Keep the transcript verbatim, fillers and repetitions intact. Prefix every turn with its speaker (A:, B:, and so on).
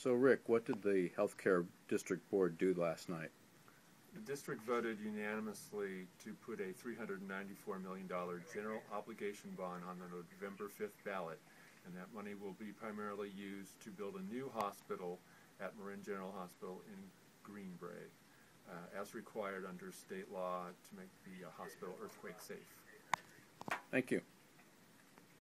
A: So, Rick, what did the Healthcare District Board do last night?
B: The district voted unanimously to put a three hundred ninety-four million dollars general obligation bond on the November fifth ballot, and that money will be primarily used to build a new hospital at Marin General Hospital in Greenbrae, uh, as required under state law to make the uh, hospital earthquake safe.
A: Thank you.